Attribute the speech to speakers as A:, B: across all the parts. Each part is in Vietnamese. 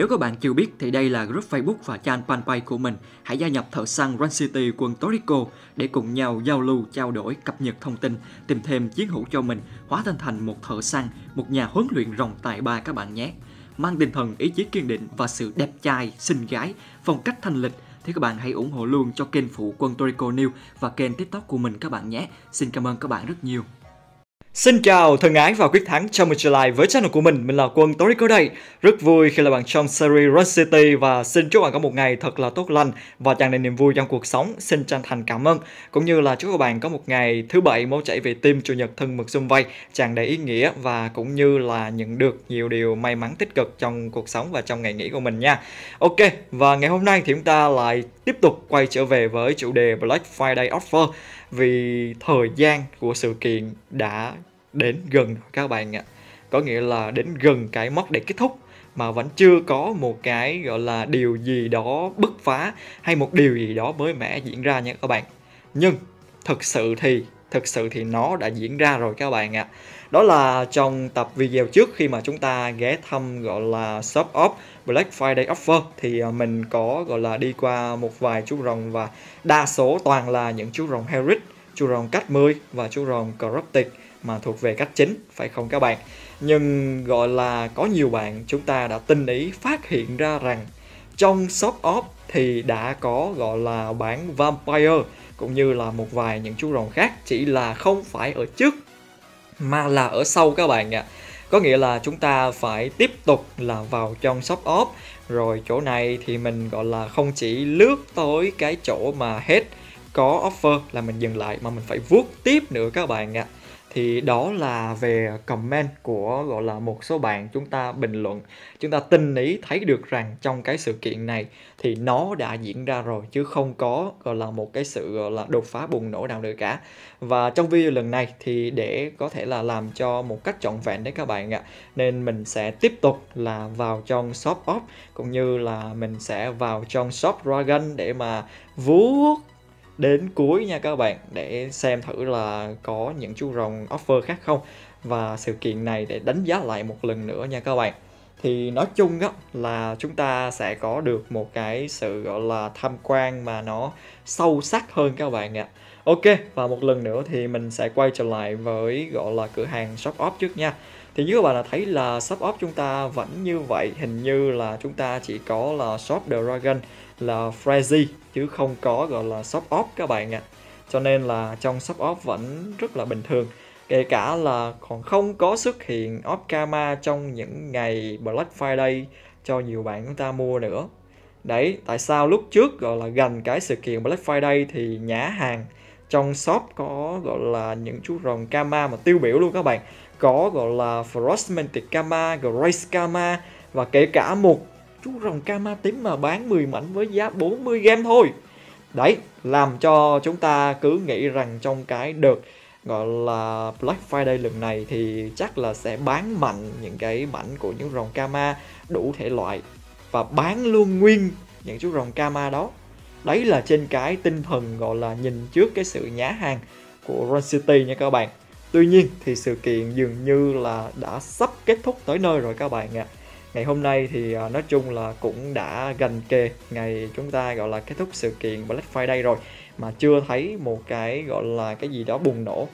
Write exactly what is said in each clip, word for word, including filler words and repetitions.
A: Nếu các bạn chưa biết thì đây là group Facebook và trang fanpage của mình. Hãy gia nhập thợ săn Run City quân Torrico để cùng nhau giao lưu, trao đổi, cập nhật thông tin, tìm thêm chiến hữu cho mình, hóa thân thành một thợ săn, một nhà huấn luyện rồng tài ba các bạn nhé. Mang tinh thần ý chí kiên định và sự đẹp trai, xinh gái, phong cách thanh lịch thì các bạn hãy ủng hộ luôn cho kênh phụ quân Torrico News và kênh TikTok của mình các bạn nhé. Xin cảm ơn các bạn rất nhiều.
B: Xin chào thân ái và quyết thắng, chào mừng trở lại với channel của mình, mình là Quân Torrico đây. Rất vui khi là bạn trong series Run City và xin chúc bạn có một ngày thật là tốt lành và tràn đầy niềm vui trong cuộc sống. Xin chân thành cảm ơn, cũng như là chúc các bạn có một ngày thứ bảy máu chảy về tim, chủ nhật thân mật sum vầy, tràn đầy ý nghĩa và cũng như là nhận được nhiều điều may mắn tích cực trong cuộc sống và trong ngày nghỉ của mình nha. Ok, và ngày hôm nay thì chúng ta lại tiếp tục quay trở về với chủ đề Black Friday Offer, vì thời gian của sự kiện đã đến gần rồi các bạn ạ. Có nghĩa là đến gần cái mốc để kết thúc mà vẫn chưa có một cái gọi là điều gì đó bứt phá hay một điều gì đó mới mẻ diễn ra nha các bạn. Nhưng thực sự thì thực sự thì nó đã diễn ra rồi các bạn ạ. Đó là trong tập video trước khi mà chúng ta ghé thăm gọi là Shop Off Black Friday Offer thì mình có gọi là đi qua một vài chú rồng và đa số toàn là những chú rồng Herald, chú rồng cách mười và chú rồng Corrupted mà thuộc về cách chính, phải không các bạn? Nhưng gọi là có nhiều bạn chúng ta đã tinh ý phát hiện ra rằng trong Shop Off thì đã có gọi là bán Vampire cũng như là một vài những chú rồng khác, chỉ là không phải ở trước mà là ở sau các bạn ạ. Có nghĩa là chúng ta phải tiếp tục là vào trong Shop Off, rồi chỗ này thì mình gọi là không chỉ lướt tới cái chỗ mà hết có offer là mình dừng lại mà mình phải vuốt tiếp nữa các bạn ạ. Thì đó là về comment của gọi là một số bạn chúng ta bình luận. Chúng ta tinh ý thấy được rằng trong cái sự kiện này thì nó đã diễn ra rồi chứ không có gọi là một cái sự gọi là đột phá bùng nổ nào nữa cả. Và trong video lần này thì để có thể là làm cho một cách trọn vẹn đấy các bạn ạ, nên mình sẽ tiếp tục là vào trong Shop Off cũng như là mình sẽ vào trong Shop Dragon để mà vuốt đến cuối nha các bạn, để xem thử là có những chú rồng offer khác không và sự kiện này để đánh giá lại một lần nữa nha các bạn. Thì nói chung á là chúng ta sẽ có được một cái sự gọi là tham quan mà nó sâu sắc hơn các bạn ạ. Ok, và một lần nữa thì mình sẽ quay trở lại với gọi là cửa hàng Shop Off trước nha. Thì như các bạn đã thấy là Shop Off chúng ta vẫn như vậy, hình như là chúng ta chỉ có là Shop The Dragon là Frenzy chứ không có gọi là Shop Off các bạn ạ. Cho nên là trong Shop Off vẫn rất là bình thường. Kể cả là còn không có xuất hiện Off Karma trong những ngày Black Friday cho nhiều bạn chúng ta mua nữa. Đấy, tại sao lúc trước gọi là gần cái sự kiện Black Friday thì nhã hàng trong shop có gọi là những chú rồng Karma mà tiêu biểu luôn các bạn. Có gọi là Frostmantic Karma, Grace Karma và kể cả một chú rồng Karma tím mà bán mười mảnh với giá bốn mươi gem thôi. Đấy, làm cho chúng ta cứ nghĩ rằng trong cái đợt gọi là Black Friday lần này thì chắc là sẽ bán mạnh những cái mảnh của những rồng Karma đủ thể loại và bán luôn nguyên những chú rồng Karma đó. Đấy là trên cái tinh thần gọi là nhìn trước cái sự nhá hàng của Run City nha các bạn. Tuy nhiên thì sự kiện dường như là đã sắp kết thúc tới nơi rồi các bạn ạ. Ngày hôm nay thì nói chung là cũng đã gần kề ngày chúng ta gọi là kết thúc sự kiện Black Friday rồi mà chưa thấy một cái gọi là cái gì đó bùng nổ.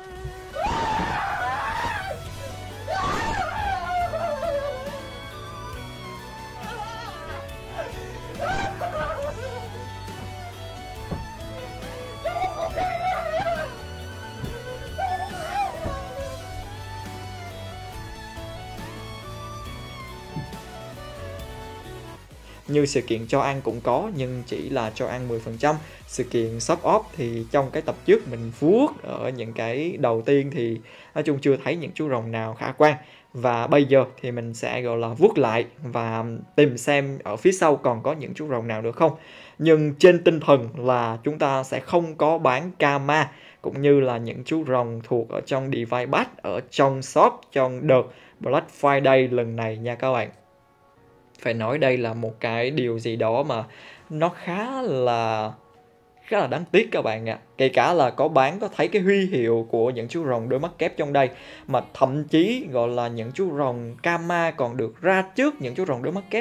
B: Như sự kiện cho ăn cũng có nhưng chỉ là cho ăn mười phần trăm. Sự kiện Shop Off thì trong cái tập trước mình vuốt ở những cái đầu tiên thì nói chung chưa thấy những chú rồng nào khả quan. Và bây giờ thì mình sẽ gọi là vuốt lại và tìm xem ở phía sau còn có những chú rồng nào nữa không. Nhưng trên tinh thần là chúng ta sẽ không có bán Karma cũng như là những chú rồng thuộc ở trong Divine Batch ở trong shop trong đợt Black Friday lần này nha các bạn. Phải nói đây là một cái điều gì đó mà nó khá là khá là đáng tiếc các bạn ạ. Kể cả là có bán có thấy cái huy hiệu của những chú rồng đôi mắt kép trong đây, mà thậm chí gọi là những chú rồng Karma còn được ra trước những chú rồng đôi mắt kép,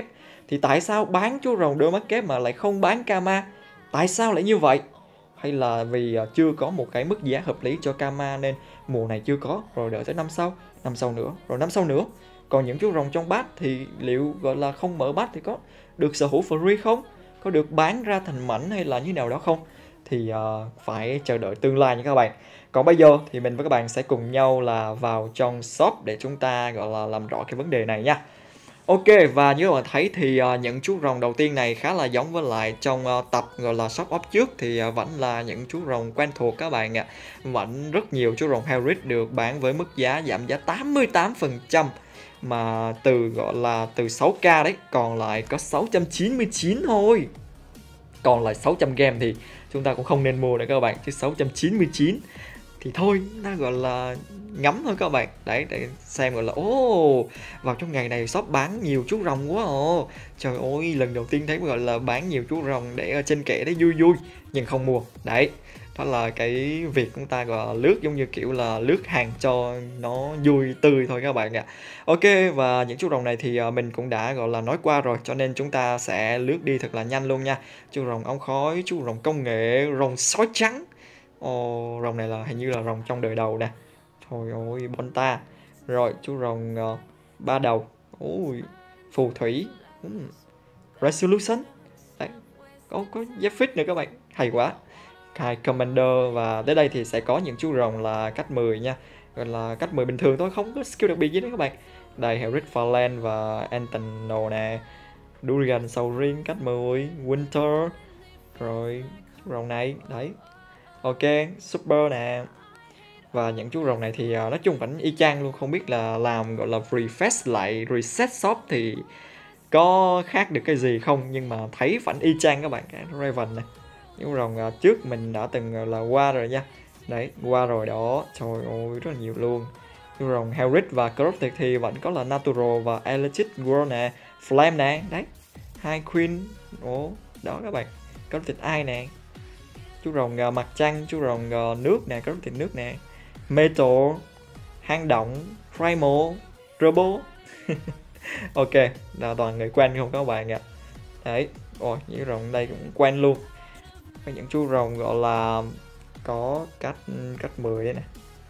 B: Thì tại sao bán chú rồng đôi mắt kép mà lại không bán Kama? Tại sao lại như vậy? Hay là vì chưa có một cái mức giá hợp lý cho Kama nên mùa này chưa có, rồi đợi tới năm sau, năm sau nữa, rồi năm sau nữa. Còn những chú rồng trong bát thì liệu gọi là không mở bát thì có được sở hữu free không? Có được bán ra thành mảnh hay là như nào đó không? Thì uh, phải chờ đợi tương lai nha các bạn. Còn bây giờ thì mình với các bạn sẽ cùng nhau là vào trong shop để chúng ta gọi là làm rõ cái vấn đề này nha. Ok, và như các bạn thấy thì uh, những chú rồng đầu tiên này khá là giống với lại trong uh, tập gọi là shop up trước thì uh, vẫn là những chú rồng quen thuộc các bạn ạ. Vẫn rất nhiều chú rồng Hellrick được bán với mức giá giảm giá tám mươi tám phần trăm, mà từ gọi là từ sáu k đấy còn lại có sáu trăm chín mươi chín thôi. Còn lại sáu trăm game thì chúng ta cũng không nên mua nữa các bạn, chứ sáu trăm chín mươi chín thì thôi, nó gọi là ngắm thôi các bạn. Đấy, để xem gọi là ô, vào trong ngày này shop bán nhiều chú rồng quá ồ. Trời ơi, lần đầu tiên thấy gọi là bán nhiều chú rồng để ở trên kệ đấy vui vui, nhưng không mua. Đấy, đó là cái việc chúng ta gọi là lướt giống như kiểu là lướt hàng cho nó vui tươi thôi các bạn ạ. Ok, và những chú rồng này thì mình cũng đã gọi là nói qua rồi, cho nên chúng ta sẽ lướt đi thật là nhanh luôn nha. Chú rồng ống khói, chú rồng công nghệ, rồng sói trắng. Ồ, rồng này là hình như là rồng trong đời đầu nè. Thôi ôi, Bonta. Rồi, chú rồng uh, ba đầu. Ôi, phù thủy. uhm. Resolution. Đấy, có, có Zephyr nữa các bạn. Hay quá. Hai Commander, và tới đây thì sẽ có những chú rồng là cách mười nha. Gọi là cách mười bình thường thôi, không có skill đặc biệt gì đấy các bạn. Đây, Hellrick Farland và Antonio nè. Durian Saurin cách mười. Winter. Rồi, chú rồng này. Đấy. Ok, Super nè. Và những chú rồng này thì uh, nói chung vẫn y chang luôn. Không biết là làm gọi là refresh lại, reset shop thì có khác được cái gì không, nhưng mà thấy vẫn y chang các bạn. Cái Raven này, những rồng uh, trước mình đã từng uh, là qua rồi nha. Đấy, qua rồi đó. Trời ơi, rất là nhiều luôn. Những rồng Hellrick và Corrupted thì vẫn có là Natural và Electric World nè, Flame nè. Đấy, hai Queen. Ồ, đó các bạn. Corrupted Eye nè. Chú rồng uh, mặt trăng, chú rồng uh, nước nè, có rất nước nè. Metal, hang động, Primal, Robo. Ok, là toàn người quen không các bạn ạ. Đấy, ôi, những rồng đây cũng quen luôn. Có những chú rồng gọi là có cách cách mười đấy nè.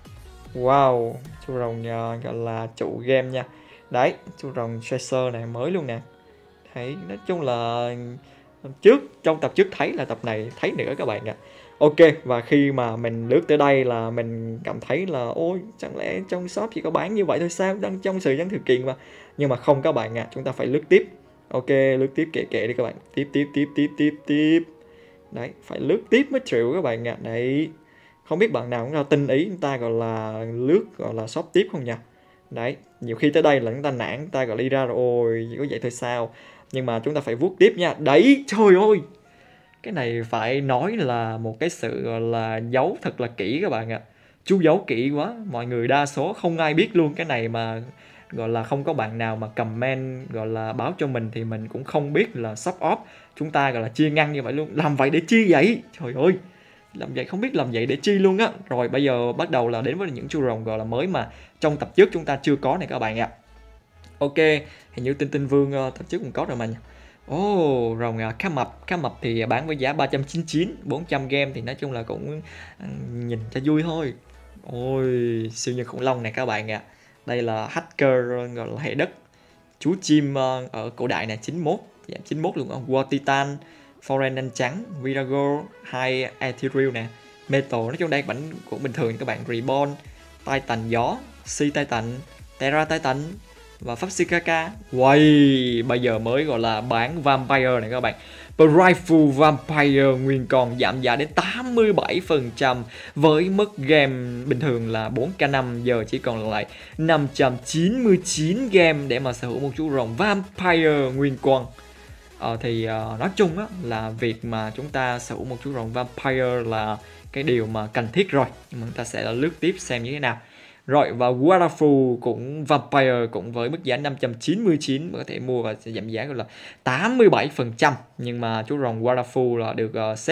B: Wow, chú rồng uh, gọi là chủ game nha. Đấy, chú rồng Tracer này mới luôn nè. Đấy, nói chung là trước trong tập trước thấy là tập này thấy nữa các bạn ạ. Ok, và khi mà mình lướt tới đây là mình cảm thấy là ôi, chẳng lẽ trong shop chỉ có bán như vậy thôi sao, đang trong thời gian thực kiện mà. Nhưng mà không các bạn ạ, chúng ta phải lướt tiếp. Ok, lướt tiếp kệ kệ đi các bạn. Tiếp tiếp tiếp tiếp tiếp tiếp. Đấy, phải lướt tiếp mới chịu các bạn ạ. Đấy, không biết bạn nào cũng là tinh ý chúng ta gọi là lướt gọi là shop tiếp không nhỉ. Đấy, nhiều khi tới đây là chúng ta nản, chúng ta gọi đi ra rồi, ôi chỉ có vậy thôi sao. Nhưng mà chúng ta phải vuốt tiếp nha. Đấy, trời ơi, cái này phải nói là một cái sự gọi là giấu thật là kỹ các bạn ạ. Chú giấu kỹ quá, mọi người đa số không ai biết luôn cái này, mà gọi là không có bạn nào mà comment gọi là báo cho mình thì mình cũng không biết là shop off chúng ta gọi là chia ngăn như vậy luôn. Làm vậy để chi vậy? Trời ơi, làm vậy không biết làm vậy để chi luôn á. Rồi bây giờ bắt đầu là đến với những chú rồng gọi là mới mà trong tập trước chúng ta chưa có này các bạn ạ. Ok, hình như Tinh Tinh Vương uh, tập trước cũng có rồi mà. Ồ, oh, rồng uh, cá mập. Cá mập thì bán với giá ba trăm chín mươi chín, bốn trăm game thì nói chung là cũng uh, nhìn cho vui thôi. Ôi, siêu nhân khủng long này các bạn ạ. Đây là hacker gọi là hệ đất. Chú chim uh, ở cổ đại này chín mươi mốt, dạ, chín mươi mốt luôn. War Titan, Foreign đen trắng, Virago, hai Ethereal nè. Metal, nói chung đây bản của bình thường các bạn. Reborn, Titan gió, Sea Titan, Terra Titan và pháp sư ca ca. Wow, bây giờ mới gọi là bán Vampire này các bạn. Prideful Vampire nguyên còn giảm giá đến tám mươi bảy phần trăm với mức game bình thường là bốn k năm, giờ chỉ còn lại năm trăm chín mươi chín game để mà sở hữu một chú rồng Vampire nguyên quang. Ờ, thì uh, nói chung á, là việc mà chúng ta sở hữu một chú rồng Vampire là cái điều mà cần thiết rồi. Nhưng mà chúng ta sẽ là lướt tiếp xem như thế nào. Rồi, và Waterfall cũng Vampire cũng với mức giá năm trăm chín mươi chín có thể mua và sẽ giảm giá gọi là tám mươi bảy phần trăm. Nhưng mà chú rồng Waterfall là được uh, xếp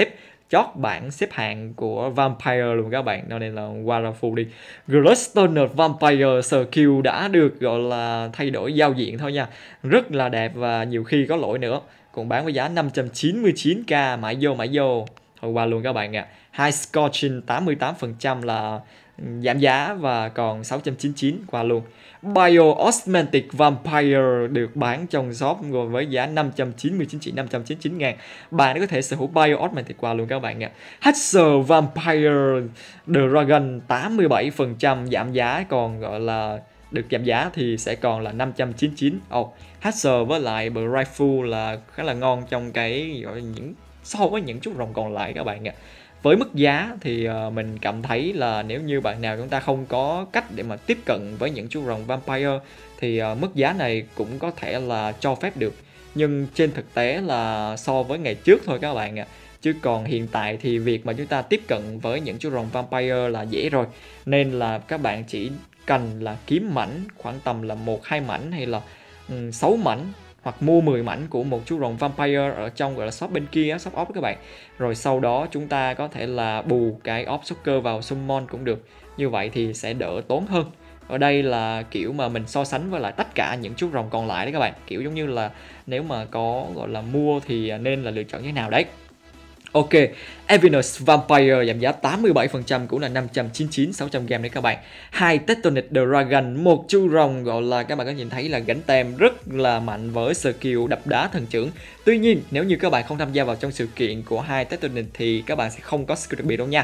B: chót bảng xếp hạng của Vampire luôn các bạn, nên là qua ra full đi. Glustoner Vampire skill đã được gọi là thay đổi giao diện thôi nha, rất là đẹp và nhiều khi có lỗi nữa, cũng bán với giá năm trăm chín mươi chín k, mãi vô mãi vô thôi qua luôn các bạn ạ. À. High Scorching tám mươi tám phần trăm là giảm giá và còn sáu trăm chín mươi chín qua luôn. Bio Osmantic Vampire được bán trong shop với giá năm trăm chín mươi chín, chỉ năm trăm chín mươi chín ngàn. Bạn có thể sở hữu Bio Osmantic qua luôn các bạn ạ. Hatcher Vampire Dragon tám mươi bảy phần trăm giảm giá, còn gọi là được giảm giá thì sẽ còn là năm trăm chín mươi chín. Oh, Hatcher với lại Rifle là khá là ngon trong cái gọi là những so với những chú rồng còn lại các bạn ạ. Với mức giá thì uh, mình cảm thấy là nếu như bạn nào chúng ta không có cách để mà tiếp cận với những chú rồng Vampire thì uh, mức giá này cũng có thể là cho phép được. Nhưng trên thực tế là so với ngày trước thôi các bạn ạ. Chứ còn hiện tại thì việc mà chúng ta tiếp cận với những chú rồng Vampire là dễ rồi. Nên là các bạn chỉ cần là kiếm mảnh khoảng tầm là một hai mảnh hay là um, sáu mảnh, hoặc mua mười mảnh của một chú rồng Vampire ở trong gọi là shop bên kia, shop off các bạn. Rồi sau đó chúng ta có thể là bù cái off Shocker vào summon cũng được. Như vậy thì sẽ đỡ tốn hơn. Ở đây là kiểu mà mình so sánh với lại tất cả những chú rồng còn lại đấy các bạn. Kiểu giống như là nếu mà có gọi là mua thì nên là lựa chọn như thế nào đấy. Ok, Evenus Vampire giảm giá tám mươi bảy phần trăm cũng là năm trăm chín mươi chín, sáu trăm gram đấy các bạn. Hai Tectonic Dragon, một chú rồng gọi là các bạn có nhìn thấy là gánh tem rất là mạnh với skill đập đá thần trưởng. Tuy nhiên, nếu như các bạn không tham gia vào trong sự kiện của hai Tectonic thì các bạn sẽ không có skill đặc biệt đâu nha.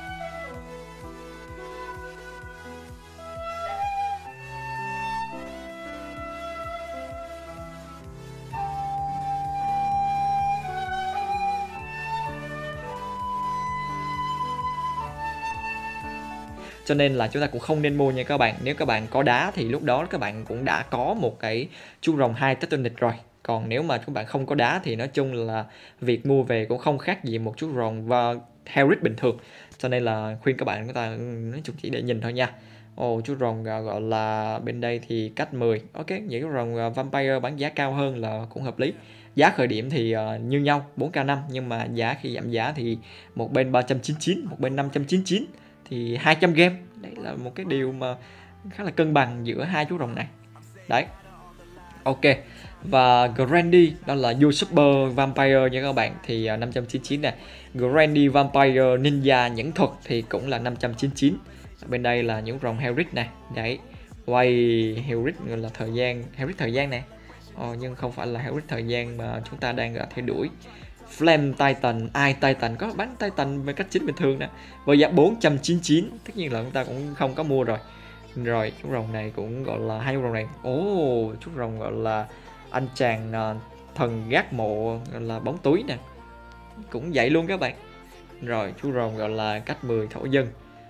B: Cho nên là chúng ta cũng không nên mua nha các bạn. Nếu các bạn có đá thì lúc đó các bạn cũng đã có một cái chú rồng hai Tectonic rồi. Còn nếu mà các bạn không có đá thì nói chung là việc mua về cũng không khác gì một chú rồng và Herald bình thường. Cho nên là khuyên các bạn chúng ta nói chung chỉ để nhìn thôi nha. Ồ, chú rồng gọi là bên đây thì cách mười. Ok, những chú rồng Vampire bán giá cao hơn là cũng hợp lý. Giá khởi điểm thì uh, như nhau bốn k năm, nhưng mà giá khi giảm giá thì một bên ba trăm chín mươi chín, một bên năm trăm chín mươi chín. Thì hai trăm game, đấy là một cái điều mà khá là cân bằng giữa hai chú rồng này. Đấy. Ok. Và Grandy, đó là Usurper Vampire nha các bạn, thì năm trăm chín mươi chín này. Grandy Vampire Ninja nhẫn thuật thì cũng là năm trăm chín mươi chín. Bên đây là những rồng Herald này. Đấy. Quay Herald gọi là thời gian, Herald thời gian này. Ờ, nhưng không phải là Herald thời gian mà chúng ta đang theo đuổi. Flame Titan, ai Titan có bán Titan với cách chính bình thường nè, với giá bốn trăm chín mươi chín, tất nhiên là chúng ta cũng không có mua rồi. Rồi chú rồng này cũng gọi là hai chú rồng này. Ồ, oh, chú rồng gọi là anh chàng uh, thần gác mộ gọi là bóng túi nè, cũng vậy luôn các bạn. Rồi chú rồng gọi là cách mười thổ dân,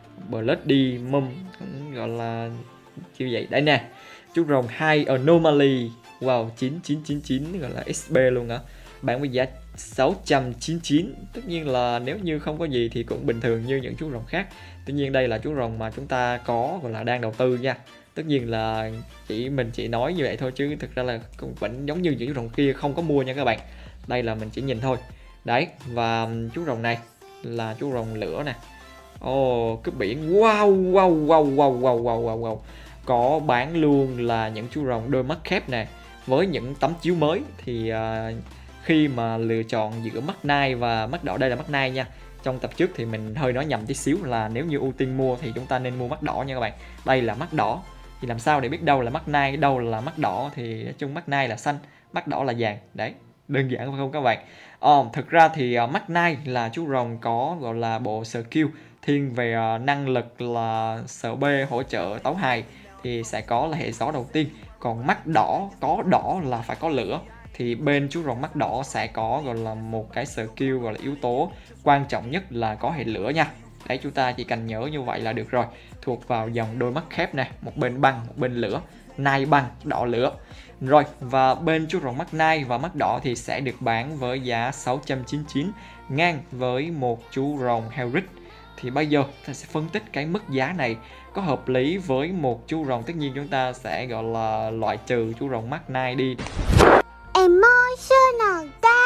B: Bloody Mum cũng gọi là như vậy. Đây nè, chú rồng hai Anomaly, wow, chín chín chín chín gọi là ích pê luôn hả, bán với giá sáu trăm chín mươi chín. Tất nhiên là nếu như không có gì thì cũng bình thường như những chú rồng khác. Tuy nhiên đây là chú rồng mà chúng ta có gọi là đang đầu tư nha. Tất nhiên là chỉ mình chỉ nói như vậy thôi chứ thực ra là cũng vẫn giống như những chú rồng kia không có mua nha các bạn. Đây là mình chỉ nhìn thôi. Đấy, và chú rồng này là chú rồng lửa nè. Ồ, oh, cướp biển. Wow, wow, wow, wow, wow, wow, wow, wow. Có bán luôn là những chú rồng đôi mắt khép nè, với những tấm chiếu mới thì uh, khi mà lựa chọn giữa mắt nai và mắt đỏ, đây là mắt nai nha. Trong tập trước thì mình hơi nói nhầm tí xíu là nếu như ưu tiên mua thì chúng ta nên mua mắt đỏ nha các bạn. Đây là mắt đỏ. Thì làm sao để biết đâu là mắt nai, đâu là mắt đỏ, thì nói chung mắt nai là xanh, mắt đỏ là vàng. Đấy, đơn giản phải không các bạn? Ờ, thực ra thì uh, mắt nai là chú rồng có gọi là bộ skill thiên về uh, năng lực là sợ B hỗ trợ tấu hài thì sẽ có là hệ gió đầu tiên. Còn mắt đỏ, có đỏ là phải có lửa, thì bên chú rồng mắt đỏ sẽ có gọi là một cái skill gọi là yếu tố quan trọng nhất là có hệ lửa nha. Đấy, chúng ta chỉ cần nhớ như vậy là được rồi. Thuộc vào dòng đôi mắt khép này, một bên băng, một bên lửa, nai băng, đỏ lửa. Rồi, và bên chú rồng mắt nai và mắt đỏ thì sẽ được bán với giá sáu trăm chín mươi chín, ngang với một chú rồng Herald. Thì bây giờ ta sẽ phân tích cái mức giá này có hợp lý với một chú rồng. Tất nhiên chúng ta sẽ gọi là loại trừ chú rồng mắt nai đi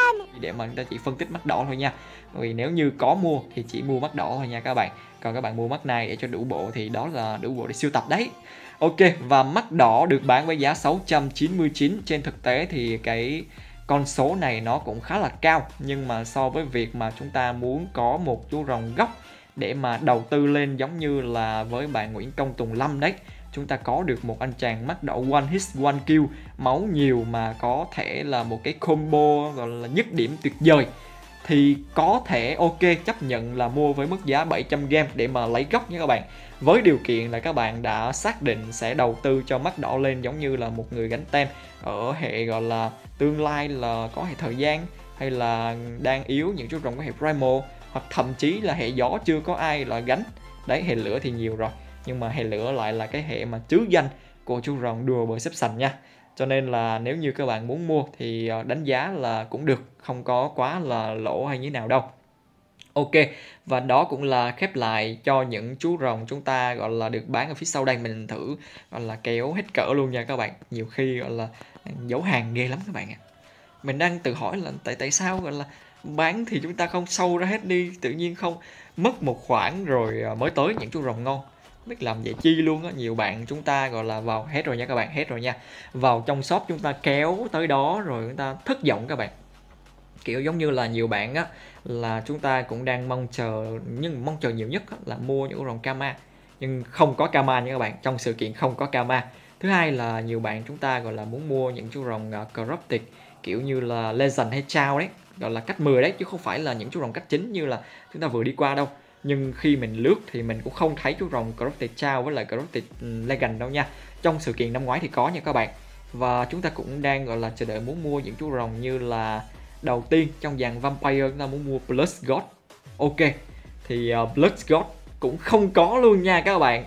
B: để mà chúng ta chỉ phân tích mắt đỏ thôi nha. Vì nếu như có mua thì chỉ mua mắt đỏ thôi nha các bạn. Còn các bạn mua mắt này để cho đủ bộ thì đó là đủ bộ để sưu tập đấy. Ok, và mắt đỏ được bán với giá sáu trăm chín mươi chín. Trên thực tế thì cái con số này nó cũng khá là cao, nhưng mà so với việc mà chúng ta muốn có một chú rồng gốc để mà đầu tư lên giống như là với bạn Nguyễn Công Tùng Lâm đấy, chúng ta có được một anh chàng mắt đỏ one hit one kill, máu nhiều mà có thể là một cái combo gọi là dứt điểm tuyệt vời, thì có thể ok chấp nhận là mua với mức giá bảy trăm game để mà lấy gốc nha các bạn. Với điều kiện là các bạn đã xác định sẽ đầu tư cho mắt đỏ lên giống như là một người gánh tem ở hệ gọi là tương lai là có hệ thời gian, hay là đang yếu những chú rồng có hệ primal, hoặc thậm chí là hệ gió chưa có ai là gánh. Đấy, hệ lửa thì nhiều rồi, nhưng mà hệ lửa lại là cái hệ mà trứ danh của chú rồng đùa bởi xếp sành nha. Cho nên là nếu như các bạn muốn mua thì đánh giá là cũng được, không có quá là lỗ hay như nào đâu. Ok, và đó cũng là khép lại cho những chú rồng chúng ta gọi là được bán ở phía sau đây. Mình thử gọi là kéo hết cỡ luôn nha các bạn. Nhiều khi gọi là giấu hàng ghê lắm các bạn ạ. Mình đang tự hỏi là tại tại sao gọi là bán thì chúng ta không sâu ra hết đi, tự nhiên không mất một khoản rồi mới tới những chú rồng ngon. Biết làm vậy chi luôn á. Nhiều bạn chúng ta gọi là vào hết rồi nha các bạn, hết rồi nha. Vào trong shop chúng ta kéo tới đó rồi chúng ta thất vọng các bạn. Kiểu giống như là nhiều bạn á là chúng ta cũng đang mong chờ, nhưng mong chờ nhiều nhất á, là mua những rồng Kama, nhưng không có Kama nha các bạn. Trong sự kiện không có Kama. Thứ hai là nhiều bạn chúng ta gọi là muốn mua những chú rồng uh, Corrupted kiểu như là Legend hay Chao đấy, gọi là cách mười đấy, chứ không phải là những chú rồng cách chính như là chúng ta vừa đi qua đâu. Nhưng khi mình lướt thì mình cũng không thấy chú rồng Corrupted Chao với lại Corrupted Legend đâu nha. Trong sự kiện năm ngoái thì có nha các bạn. Và chúng ta cũng đang gọi là chờ đợi muốn mua những chú rồng như là đầu tiên trong dàn Vampire, chúng ta muốn mua Blood God. Ok, thì uh, Blood God cũng không có luôn nha các bạn.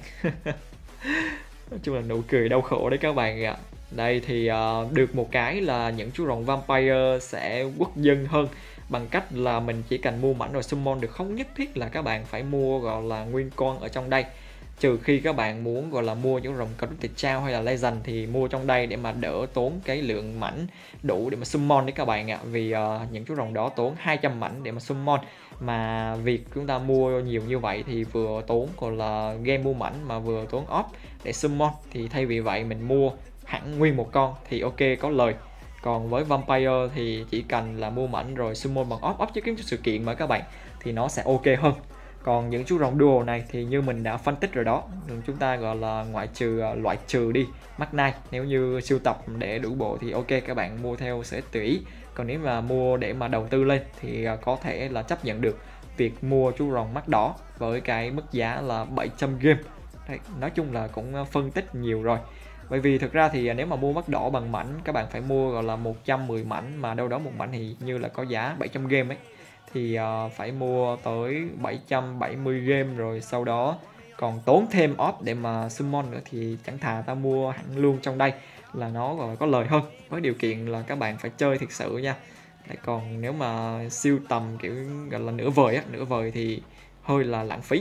B: Nói chung là nụ cười đau khổ đấy các bạn ạ. Đây thì uh, được một cái là những chú rồng Vampire sẽ quốc dân hơn, bằng cách là mình chỉ cần mua mảnh rồi summon được, không nhất thiết là các bạn phải mua gọi là nguyên con ở trong đây. Trừ khi các bạn muốn gọi là mua những rồng Corrupted Chao hay là Legend thì mua trong đây để mà đỡ tốn cái lượng mảnh đủ để mà summon đấy các bạn ạ. Vì uh, những chú rồng đó tốn hai trăm mảnh để mà summon, mà việc chúng ta mua nhiều như vậy thì vừa tốn gọi là game mua mảnh mà vừa tốn off để summon, thì thay vì vậy mình mua hẳn nguyên một con thì ok, có lời. Còn với Vampire thì chỉ cần là mua mảnh rồi summon bằng off, off chứ kiếm cho sự kiện mà các bạn, thì nó sẽ ok hơn. Còn những chú rồng duo này thì như mình đã phân tích rồi đó, chúng ta gọi là ngoại trừ loại trừ đi Mark Knight. Nếu như sưu tập để đủ bộ thì ok, các bạn mua theo sẽ tùy ý. Còn nếu mà mua để mà đầu tư lên thì có thể là chấp nhận được việc mua chú rồng mắt đỏ với cái mức giá là bảy trăm game. Đấy, nói chung là cũng phân tích nhiều rồi. Bởi vì thực ra thì nếu mà mua mắt đỏ bằng mảnh, các bạn phải mua gọi là một trăm mười mảnh, mà đâu đó một mảnh thì như là có giá bảy trăm game ấy, thì uh, phải mua tới bảy trăm bảy mươi game, rồi sau đó còn tốn thêm off để mà summon nữa, thì chẳng thà ta mua hẳn luôn trong đây là nó gọi là có lời hơn, với điều kiện là các bạn phải chơi thực sự nha. Đấy, còn nếu mà siêu tầm kiểu gọi là nửa vời á, nửa vời thì hơi là lãng phí.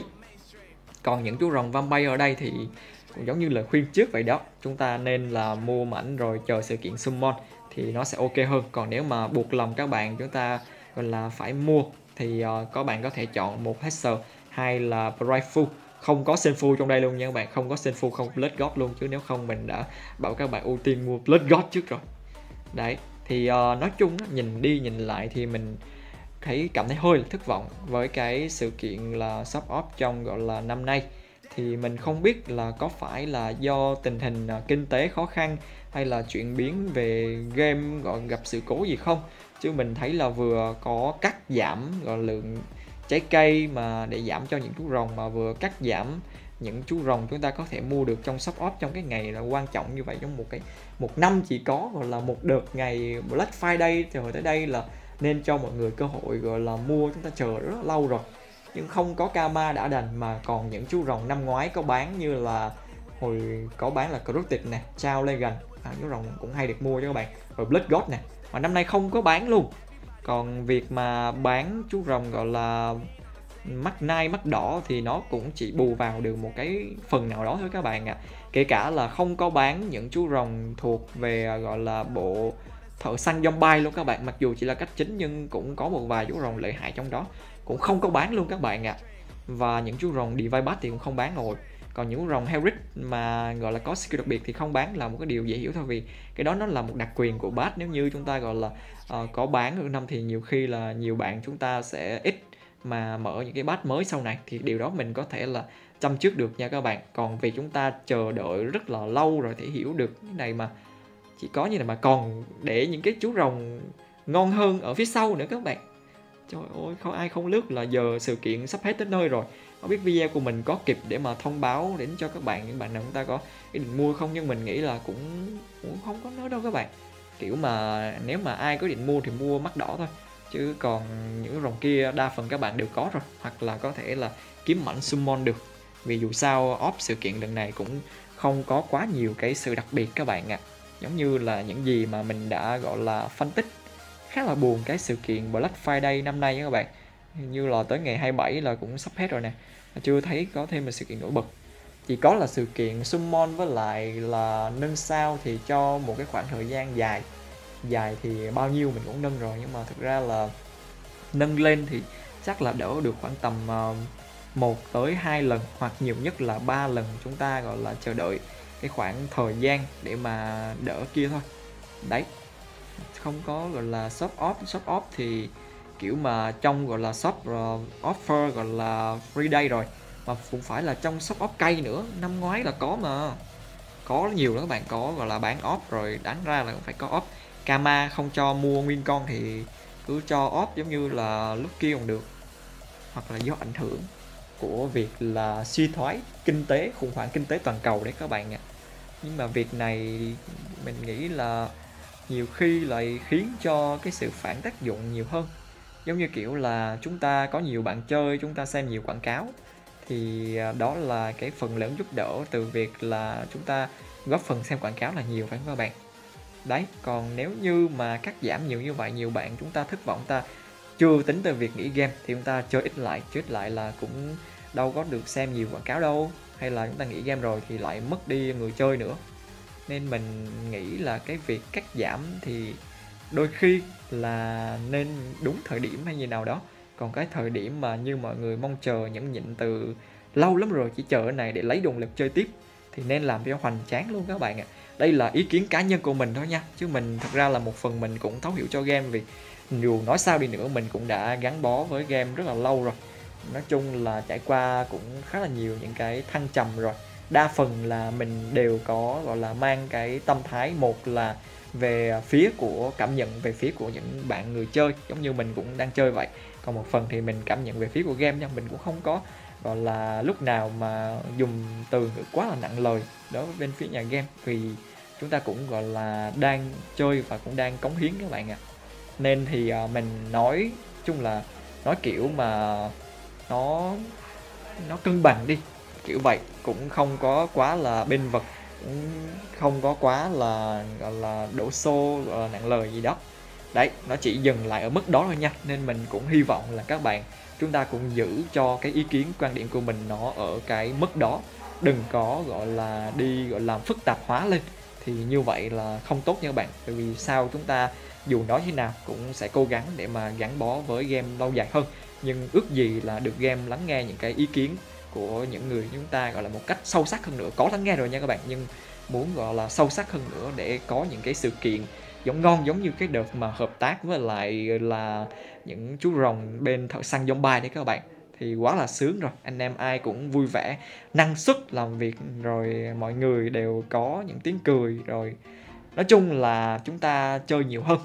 B: Còn những chú rồng Vampire ở đây thì cũng giống như lời khuyên trước vậy đó, chúng ta nên là mua mảnh rồi chờ sự kiện summon thì nó sẽ ok hơn. Còn nếu mà buộc lòng các bạn chúng ta gọi là phải mua thì uh, có bạn có thể chọn một Hexer hay là Brightful. Không có Sinful trong đây luôn nha các bạn, không có Sinful, không Blood God luôn, chứ nếu không mình đã bảo các bạn ưu tiên mua Blood God trước rồi. Đấy, thì uh, nói chung nhìn đi nhìn lại thì mình thấy cảm thấy hơi thất vọng với cái sự kiện là shop off trong gọi là năm nay. Thì mình không biết là có phải là do tình hình uh, kinh tế khó khăn hay là chuyển biến về game gọi gặp sự cố gì không, chứ mình thấy là vừa có cắt giảm gọi lượng trái cây mà để giảm cho những chú rồng, mà vừa cắt giảm những chú rồng chúng ta có thể mua được trong shop off trong cái ngày là quan trọng như vậy, trong một cái một năm chỉ có gọi là một đợt ngày Black Friday thì hồi tới đây là nên cho mọi người cơ hội gọi là mua, chúng ta chờ rất lâu rồi nhưng không có Kama đã đành, mà còn những chú rồng năm ngoái có bán như là hồi có bán là Corrupted nè, Chao Legend, à, chú rồng cũng hay được mua cho các bạn, rồi Blood God nè, mà năm nay không có bán luôn. Còn việc mà bán chú rồng gọi là mắt nai, mắt đỏ thì nó cũng chỉ bù vào được một cái phần nào đó thôi các bạn ạ. À. Kể cả là không có bán những chú rồng thuộc về gọi là bộ thợ săn zombie luôn các bạn. Mặc dù chỉ là cách chính nhưng cũng có một vài chú rồng lợi hại trong đó, cũng không có bán luôn các bạn ạ. À. Và những chú rồng Divine Bat thì cũng không bán rồi. Còn những rồng Hellric mà gọi là có skill đặc biệt thì không bán là một cái điều dễ hiểu thôi, vì cái đó nó là một đặc quyền của Bat. Nếu như chúng ta gọi là uh, có bán ở năm thì nhiều khi là nhiều bạn chúng ta sẽ ít mà mở những cái Bat mới sau này, thì điều đó mình có thể là chăm trước được nha các bạn. Còn vì chúng ta chờ đợi rất là lâu rồi thì hiểu được cái này mà chỉ có như này mà còn để những cái chú rồng ngon hơn ở phía sau nữa các bạn. Trời ơi, không ai không lướt là giờ sự kiện sắp hết tới nơi rồi. Không biết video của mình có kịp để mà thông báo đến cho các bạn, những bạn nào chúng ta có ý định mua không, nhưng mình nghĩ là cũng cũng không có nói đâu các bạn. Kiểu mà nếu mà ai có định mua thì mua mắt đỏ thôi, chứ còn những rồng kia đa phần các bạn đều có rồi, hoặc là có thể là kiếm mảnh summon được. Vì dù sao off sự kiện lần này cũng không có quá nhiều cái sự đặc biệt các bạn ạ. À. Giống như là những gì mà mình đã gọi là phân tích, khá là buồn cái sự kiện Black Friday năm nay các bạn. Hình như là tới ngày hai mươi bảy là cũng sắp hết rồi nè, chưa thấy có thêm một sự kiện nổi bật. Chỉ có là sự kiện summon với lại là nâng sao thì cho một cái khoảng thời gian dài. Dài thì bao nhiêu mình cũng nâng rồi, nhưng mà thực ra là nâng lên thì chắc là đỡ được khoảng tầm một tới hai lần, hoặc nhiều nhất là ba lần chúng ta gọi là chờ đợi cái khoảng thời gian để mà đỡ kia thôi. Đấy, không có gọi là shop off. Shop off thì kiểu mà trong gọi là shop uh, offer gọi là free day rồi, mà cũng phải là trong shop off cây nữa. Năm ngoái là có mà, có nhiều đó các bạn, có gọi là bán off rồi, đáng ra là cũng phải có off. Kama không cho mua nguyên con thì cứ cho off giống như là lúc kia cũng được, hoặc là do ảnh hưởng của việc là suy thoái kinh tế, khủng hoảng kinh tế toàn cầu đấy các bạn ạ. Nhưng mà việc này mình nghĩ là nhiều khi lại khiến cho cái sự phản tác dụng nhiều hơn. Giống như kiểu là chúng ta có nhiều bạn chơi, chúng ta xem nhiều quảng cáo, thì đó là cái phần lớn giúp đỡ từ việc là chúng ta góp phần xem quảng cáo là nhiều, phải không các bạn? Đấy, còn nếu như mà cắt giảm nhiều như vậy, nhiều bạn chúng ta thất vọng, ta chưa tính tới việc nghỉ game thì chúng ta chơi ít lại, chơi ít lại là cũng đâu có được xem nhiều quảng cáo đâu, hay là chúng ta nghỉ game rồi thì lại mất đi người chơi nữa. Nên mình nghĩ là cái việc cắt giảm thì đôi khi là nên đúng thời điểm hay gì nào đó. Còn cái thời điểm mà như mọi người mong chờ nhẫn nhịn từ lâu lắm rồi, chỉ chờ cái này để lấy động lực chơi tiếp, thì nên làm cho hoành tráng luôn các bạn ạ. Đây là ý kiến cá nhân của mình thôi nha, chứ mình thật ra là một phần mình cũng thấu hiểu cho game, vì dù nói sao đi nữa mình cũng đã gắn bó với game rất là lâu rồi. Nói chung là trải qua cũng khá là nhiều những cái thăng trầm rồi. Đa phần là mình đều có gọi là mang cái tâm thái, một là về phía của cảm nhận về phía của những bạn người chơi, giống như mình cũng đang chơi vậy. Còn một phần thì mình cảm nhận về phía của game nha. Mình cũng không có gọi là lúc nào mà dùng từ ngữ quá là nặng lời đối với bên phía nhà game, vì chúng ta cũng gọi là đang chơi và cũng đang cống hiến các bạn ạ. À. Nên thì mình nói chung là nói kiểu mà nó nó cân bằng đi, kiểu vậy, cũng không có quá là bên vực, cũng không có quá là gọi là đổ xô gọi là nặng lời gì đó. Đấy, nó chỉ dừng lại ở mức đó thôi nha. Nên mình cũng hy vọng là các bạn chúng ta cũng giữ cho cái ý kiến quan điểm của mình nó ở cái mức đó, đừng có gọi là đi gọi làm phức tạp hóa lên, thì như vậy là không tốt nha các bạn. Bởi vì sao chúng ta dù nói thế nào cũng sẽ cố gắng để mà gắn bó với game lâu dài hơn, nhưng ước gì là được game lắng nghe những cái ý kiến của những người chúng ta gọi là một cách sâu sắc hơn nữa. Có lắng nghe rồi nha các bạn, nhưng muốn gọi là sâu sắc hơn nữa để có những cái sự kiện giống ngon, giống như cái đợt mà hợp tác với lại là những chú rồng bên thợ săn zombie đấy các bạn, thì quá là sướng rồi. Anh em ai cũng vui vẻ, năng suất làm việc, rồi mọi người đều có những tiếng cười, rồi nói chung là chúng ta chơi nhiều hơn.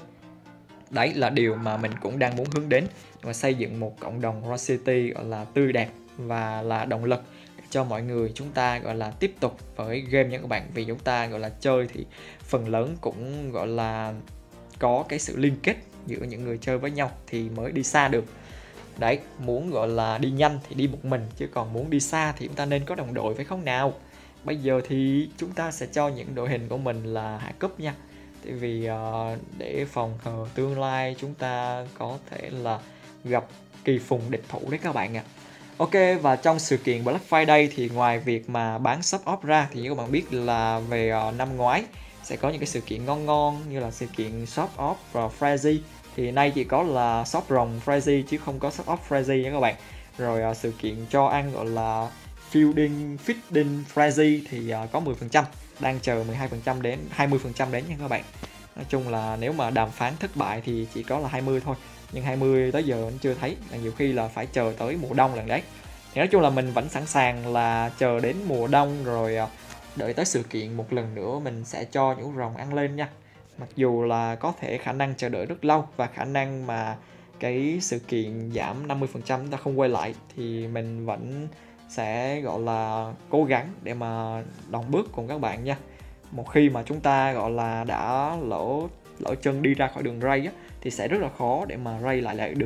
B: Đấy là điều mà mình cũng đang muốn hướng đến, và xây dựng một cộng đồng Run City gọi là tươi đẹp và là động lực cho mọi người chúng ta gọi là tiếp tục với game nha các bạn. Vì chúng ta gọi là chơi thì phần lớn cũng gọi là có cái sự liên kết giữa những người chơi với nhau thì mới đi xa được. Đấy, muốn gọi là đi nhanh thì đi một mình, chứ còn muốn đi xa thì chúng ta nên có đồng đội, phải không nào? Bây giờ thì chúng ta sẽ cho những đội hình của mình là hạ cấp nha. Tại vì uh, để phòng hờ tương lai chúng ta có thể là gặp kỳ phùng địch thủ đấy các bạn ạ. À. Ok, và trong sự kiện Black Friday thì ngoài việc mà bán shop off ra thì như các bạn biết là về uh, năm ngoái sẽ có những cái sự kiện ngon ngon như là sự kiện Shop Off và Frenzy. Thì nay chỉ có là shop rồng Frenzy chứ không có shop off Frenzy nha các bạn. Rồi uh, sự kiện cho ăn gọi là Feeding Feeding Frenzy thì uh, có mười phần trăm, đang chờ mười hai phần trăm đến hai mươi phần trăm đến nha các bạn. Nói chung là nếu mà đàm phán thất bại thì chỉ có là hai mươi thôi, nhưng hai mươi tới giờ vẫn chưa thấy, là nhiều khi là phải chờ tới mùa đông lần đấy. Thì nói chung là mình vẫn sẵn sàng là chờ đến mùa đông rồi uh, đợi tới sự kiện một lần nữa mình sẽ cho nhũ rồng ăn lên nha. Mặc dù là có thể khả năng chờ đợi rất lâu và khả năng mà cái sự kiện giảm năm mươi phần trăm ta không quay lại thì mình vẫn sẽ gọi là cố gắng để mà đồng bước cùng các bạn nha. Một khi mà chúng ta gọi là đã lỡ lỡ chân đi ra khỏi đường ray á, thì sẽ rất là khó để mà ray lại lại được.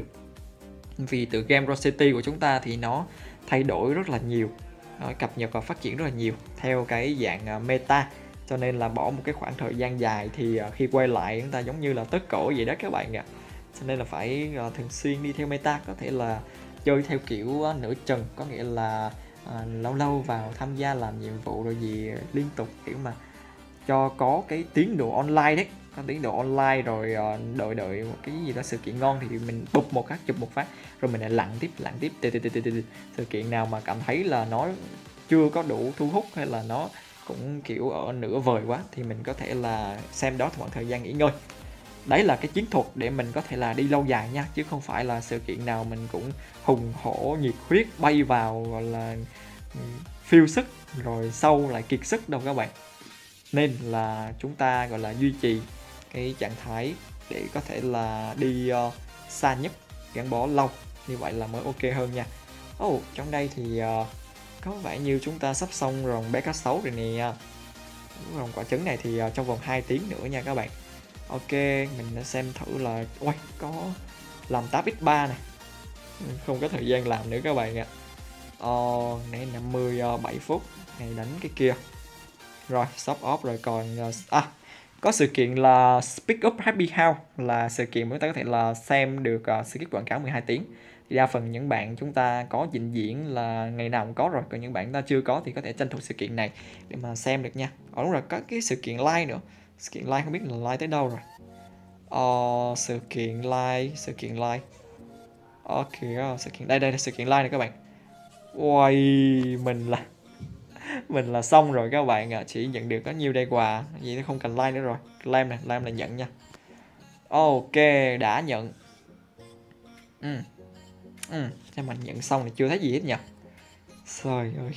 B: Vì từ game Rose City của chúng ta thì nó thay đổi rất là nhiều, nó cập nhật và phát triển rất là nhiều theo cái dạng meta, cho nên là bỏ một cái khoảng thời gian dài thì khi quay lại chúng ta giống như là tất cổ vậy đó các bạn ạ. Cho nên là phải thường xuyên đi theo meta, có thể là chơi theo kiểu nửa chừng, có nghĩa là à, lâu lâu vào tham gia làm nhiệm vụ rồi gì liên tục, kiểu mà cho có cái tiến độ online đấy, có tiến độ online rồi uh, đợi đợi một cái gì đó sự kiện ngon thì mình bụp một phát, chụp một phát rồi mình lại lặn tiếp lặn tiếp tì, tì, tì, tì, tì. Sự kiện nào mà cảm thấy là nó chưa có đủ thu hút hay là nó cũng kiểu ở nửa vời quá thì mình có thể là xem đó khoảng thời gian nghỉ ngơi. Đấy là cái chiến thuật để mình có thể là đi lâu dài nha, chứ không phải là sự kiện nào mình cũng hùng hổ nhiệt huyết bay vào gọi là phiêu sức rồi sau lại kiệt sức đâu các bạn. Nên là chúng ta gọi là duy trì cái trạng thái để có thể là đi uh, xa nhất, gắn bó lâu, như vậy là mới ok hơn nha. Oh, trong đây thì uh, có vẻ như chúng ta sắp xong rồng bé cá sấu rồi nè. Rồng quả trứng này thì uh, trong vòng hai tiếng nữa nha các bạn. Ok, mình đã xem thử là ôi, có làm tám nhân ba này, không có thời gian làm nữa các bạn ạ. Ờ, này năm mươi bảy phút này đánh cái kia. Rồi, shop off rồi còn à, có sự kiện là Speak Up Happy House, là sự kiện mà chúng ta có thể là xem được uh, skip quảng cáo mười hai tiếng. Thì đa phần những bạn chúng ta có trình diễn là ngày nào cũng có rồi, còn những bạn ta chưa có thì có thể tranh thủ sự kiện này để mà xem được nha. Ờ đúng rồi, có cái sự kiện live nữa. Sự kiện live không biết là live tới đâu rồi. Ờ, sự kiện live, sự kiện live. Ok, sự kiện đây đây là sự kiện live này các bạn. Ôi, mình là mình là xong rồi các bạn ạ, à. Chỉ nhận được có nhiêu đây quà, vậy không cần like nữa rồi. Làm nè, làm là nhận nha. Ok, đã nhận. Ừ. Ừ, cho mình nhận xong thì chưa thấy gì hết nhỉ. Trời ơi.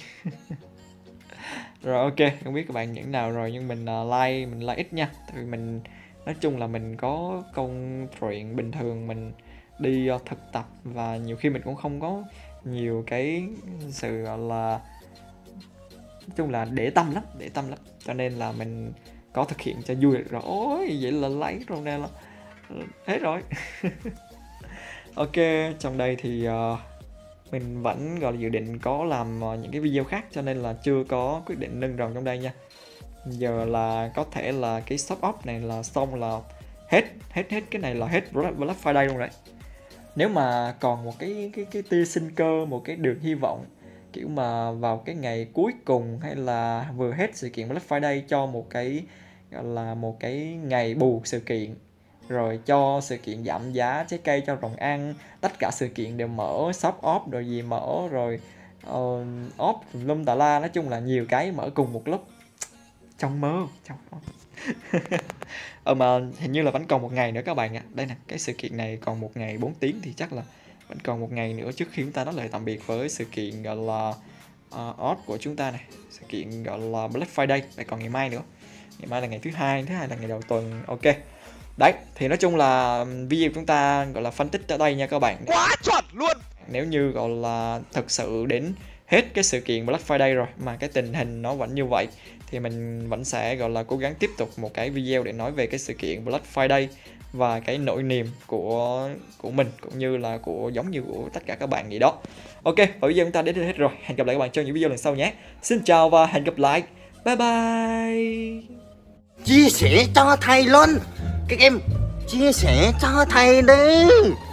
B: Rồi ok, không biết các bạn nhận nào rồi, nhưng mình uh, like mình like ít nha. Tại vì mình nói chung là mình có công chuyện bình thường, mình đi uh, thực tập và nhiều khi mình cũng không có nhiều cái sự gọi là nói chung là để tâm lắm, để tâm lắm. Cho nên là mình có thực hiện cho vui được rồi. Ôi, vậy là lấy rồi nè, là hết rồi. Ok, trong đây thì uh, mình vẫn gọi là dự định có làm uh, những cái video khác, cho nên là chưa có quyết định nâng rồng trong đây nha. Giờ là có thể là cái shop off này là xong là hết hết hết cái này là hết Black Friday luôn đấy. Nếu mà còn một cái cái cái tia sinh cơ, một cái đường hy vọng kiểu mà vào cái ngày cuối cùng hay là vừa hết sự kiện Black Friday cho một cái gọi là một cái ngày bù sự kiện, rồi cho sự kiện giảm giá trái cây cho rồng ăn, tất cả sự kiện đều mở shop off rồi gì mở rồi uh, off lum tà la, nói chung là nhiều cái mở cùng một lúc. Trong mơ, trong mơ. Ờ mà hình như là vẫn còn một ngày nữa các bạn ạ. À. Đây nè, cái sự kiện này còn một ngày bốn tiếng thì chắc là vẫn còn một ngày nữa trước khi chúng ta nói lời tạm biệt với sự kiện gọi là uh, off của chúng ta này, sự kiện gọi là Black Friday. Lại còn ngày mai nữa, ngày mai là ngày thứ hai, thứ hai là ngày đầu tuần. Ok, đấy thì nói chung là video chúng ta gọi là phân tích ở đây nha các bạn.
C: Quá chuẩn luôn.
B: Nếu như gọi là thực sự đến hết cái sự kiện Black Friday rồi mà cái tình hình nó vẫn như vậy thì mình vẫn sẽ gọi là cố gắng tiếp tục một cái video để nói về cái sự kiện Black Friday và cái nỗi niềm của của mình cũng như là của giống như của tất cả các bạn vậy đó. Ok, và video chúng ta đến đây hết rồi. Hẹn gặp lại các bạn trong những video lần sau nhé. Xin chào và hẹn gặp lại. Bye bye.
C: Chia sẻ cho thầy luôn. Các em chia sẻ cho thầy đi.